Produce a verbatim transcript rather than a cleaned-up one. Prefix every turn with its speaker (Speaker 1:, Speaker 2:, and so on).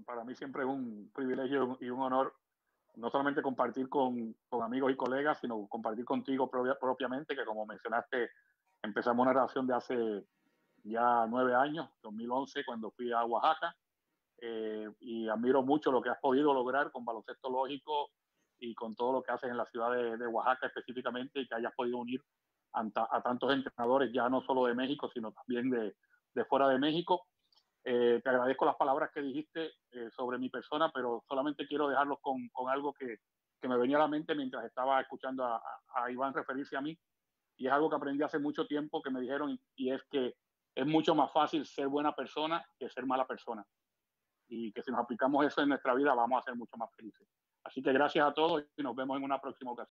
Speaker 1: para mí siempre es un privilegio y un honor no solamente compartir con, con amigos y colegas, sino compartir contigo propia, propiamente, que como mencionaste, empezamos una relación de hace ya nueve años, dos mil once, cuando fui a Oaxaca, eh, y admiro mucho lo que has podido lograr con baloncesto lógico y con todo lo que haces en la ciudad de, de Oaxaca específicamente, y que hayas podido unir a, a tantos entrenadores, ya no solo de México, sino también de, de fuera de México. Eh, te agradezco las palabras que dijiste eh, sobre mi persona, pero solamente quiero dejarlos con, con algo que, que me venía a la mente mientras estaba escuchando a, a, a Iván referirse a mí, y es algo que aprendí hace mucho tiempo que me dijeron, y, y es que es mucho más fácil ser buena persona que ser mala persona, y que si nos aplicamos eso en nuestra vida vamos a ser mucho más felices. Así que gracias a todos y nos vemos en una próxima ocasión.